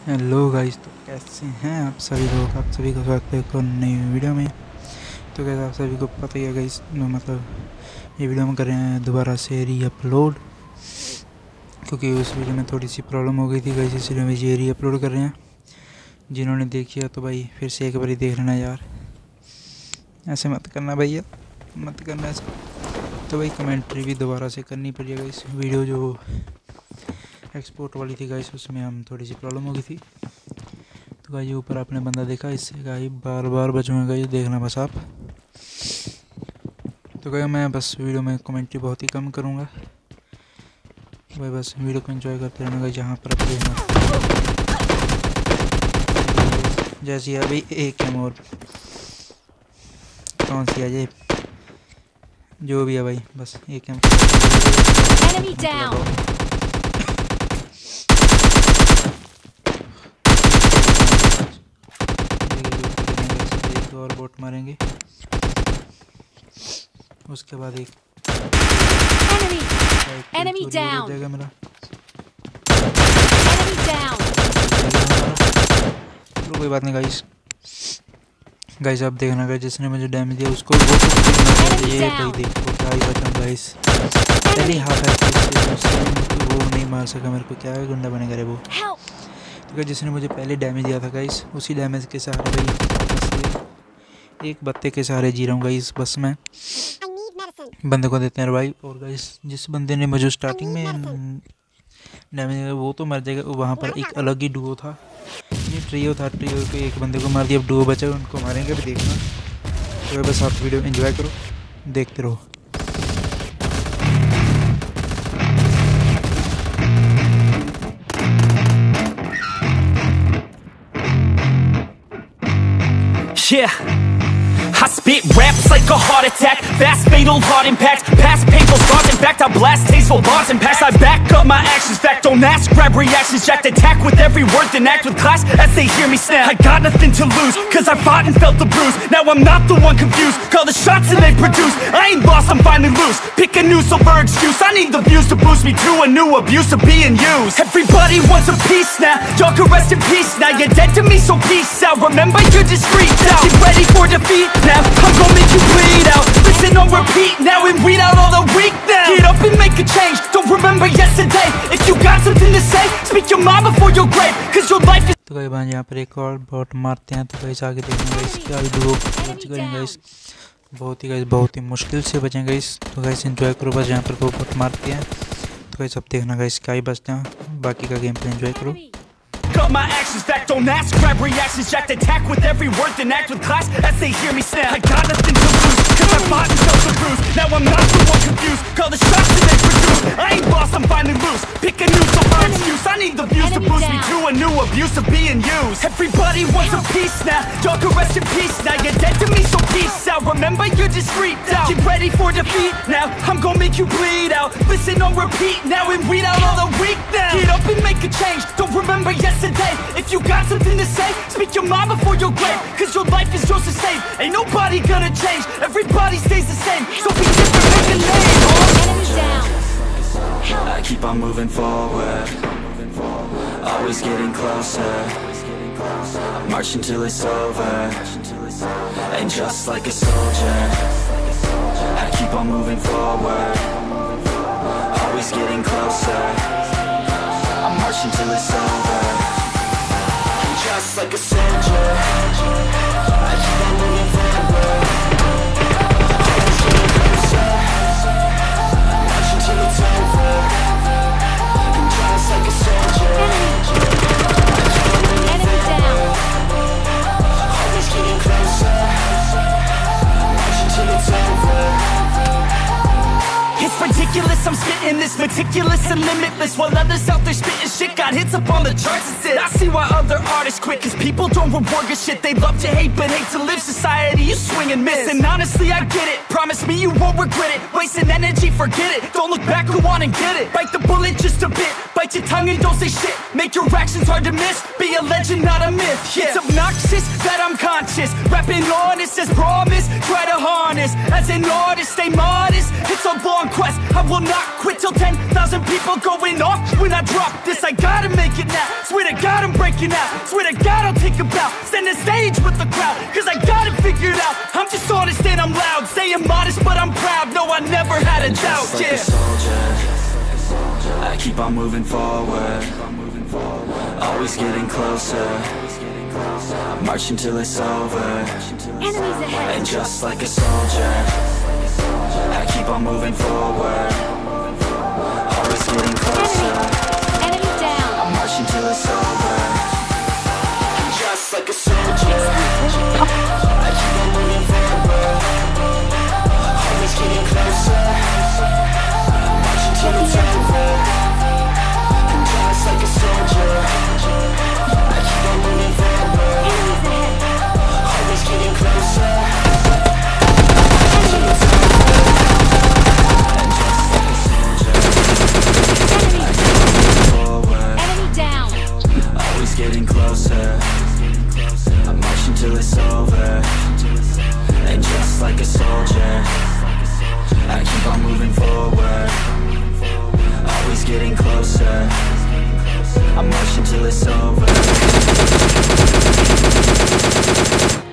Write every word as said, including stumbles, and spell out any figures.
Hello guys, तो कैसे हैं आप सभी लोग। आप सभी का स्वागत है एक और नई वीडियो में। तो कैसे आप सभी को पता ही है गाइस, मतलब ये वीडियो हम कर रहे हैं दोबारा से री अपलोड, क्योंकि उस वीडियो में थोड़ी सी प्रॉब्लम हो गई थी गाइस, इसलिए हम ये री अपलोड कर रहे हैं। जिन्होंने देखी है तो भाई फिर से एक बार ही देख लेना यार, ऐसे मत करना भैया, मत करना ऐसे। तो भाई कमेंट्री भी दोबारा से करनी पड़ी गाइस। वीडियो जो एक्सपोर्ट वाली थी गाइस, उसमें हम थोड़ी सी प्रॉब्लम हो गई थी। तो गाइस ऊपर आपने बंदा देखा, इससे गाइस बार बार बचूंगा गाइस, देखना बस आप। तो गाइस मैं बस वीडियो में कमेंट्री बहुत ही कम करूँगा भाई, बस वीडियो को एंजॉय करते रहना गाइस। जहाँ पर आप देखना जैसी अभी एक है और कौन सी है ये, जो भी है भाई, बस एक है। और बोट मारेंगे, उसके बाद एक एनिमी डाउन जाएगा मेरा। Enemy down. तो कोई बात नहीं गाइस, गाइस आप देखना गाइस, जिसने मुझे डैमेज दिया उसको वो तो ये भाई देखो क्या ही बचा गाइस। पहली हाफ है वो नहीं मार सका मेरे को, क्या गुंडा बनेगा रे वो। तो गाइस जिसने मुझे पहले डैमेज दिया था गाइस, उसी डैमेज के सहारे भाई एक बत्ते के सहारे जी रहा हूँ गाइस। बस मैं बंदे को देते हैं भाई। और गाइस जिस बंदे ने मुझे स्टार्टिंग में डैमेज दिया वो तो मर जाएगा, वहाँ पर एक अलग ही डुओ था, ये ट्रियो था। ट्रियो को एक बंदे को मार दिया, अब डुओ बचा, उनको मारेंगे भी, देखना। तो बस आप वीडियो एंजॉय करो, देखते रहो। Yeah, I spit raps like a heart attack, fast fatal heart impact, past painful scars. In fact, I blast tasteful bars and past. I back up my actions, fact don't ask, grab reactions, jacked attack with every word, then act with class as they hear me snap. I got nothing to lose, cause I fought and felt the bruise. Now I'm not the one confused, call the shots and they produce. I ain't lost, I'm finally loose, pick a new silver excuse. I need the views to boost me to a new abuse of being used. Everybody wants a piece now, y'all can rest in peace now. You're dead to me, so peace out, remember you're discreet now. Get ready for defeat now, I'm gonna make you bleed out. Listen on repeat now and weed out all the weak now. Get up and make a change, don't remember yesterday. If you got something to say, speak your mind before your grave, cause your life is... तो कई बार यहाँ पर एक और bot मारते हैं, तो guys आगे देखेंगे गाइस क्या डुओ बच करेंगे गाइस, बहुत ही गाइस बहुत ही मुश्किल से बचेंगे गाइस। तो गाइस एंजॉय करो बस, यहाँ पर वो बॉट मारते हैं तो गाइस अब देखना गाइस क्या ही बचते हैं, बाकी का गेम प्ले एंजॉय करो। Up my actions, fact don't ask, grab reactions, jacked attack with every word, then act with class as they hear me snap. I got nothing to lose, cause I fought and felt the bruise. Now I'm not the one confused, call the shots and they produce. I ain't lost, I'm finally loose, pick a new silver excuse. I need the views to boost me to a new abuse of being used. Everybody wants a piece now, y'all can rest in peace now. You're dead to me, so peace out, remember you're discreet out. Get ready for defeat now, I'm gonna make you bleed out. Listen on repeat now and weed out all the weak now. Get up and make a change, don't remember yesterday. If you got something to say, speak your mind before your grave, cause your life is yours to save. Ain't nobody gonna change, everybody stays the same. So be different, make a name. Enemy down. I keep on moving forward, always getting closer. I'm marching till it's over, and just like a soldier, I keep on moving forward, always getting closer. I'm marching till it's over, and just like a soldier, I keep on moving forward, always getting closer. I'm marching till it's over, and just like a soldier, I keep on moving forward, always getting closer. I'm marching till it's over. It's ridiculous, I'm spitting this meticulous and limitless, while others out there spitting shit got hits up on the charts and shit. I see why other artists quit, cause people don't reward good shit. They love to hate but hate to live. Society, you swing and miss, and honestly I get it. Promise me you won't regret it, wasting energy, forget it. Don't look back, go on and get it. Bite the bullet just a bit, bite your tongue and don't say shit. Make your actions hard to miss, be a legend not a myth. Yeah. It's obnoxious that I'm conscious, rapping honest as promise. Try to harness, as an artist stay modest. It's a long quest, I will not quit till ten thousand people going off when I drop this. I God I'm making now. Swear to God I'm breaking out. Swear to God I'll take a bow. Stand the stage with the crowd, cause I got it figured out. I'm just honest and I'm loud. Staying modest but I'm proud. No, I never had a doubt. Just like Yeah. a soldier, I keep on moving forward, always getting closer. I march until it's over. Enemies ahead. And just like a soldier, I keep on moving forward, always getting closer. Enemy down. I march until it's over. And just like a soldier, I keep on moving forward, always getting closer. I march until it's over. And just like a soldier, I keep on moving forward, always getting closer. Until it's over. And just like a soldier, I keep on moving forward, Enemy down. always getting closer. I march until it's over. And just like a soldier, I keep on moving forward, always getting closer. I march until it's over.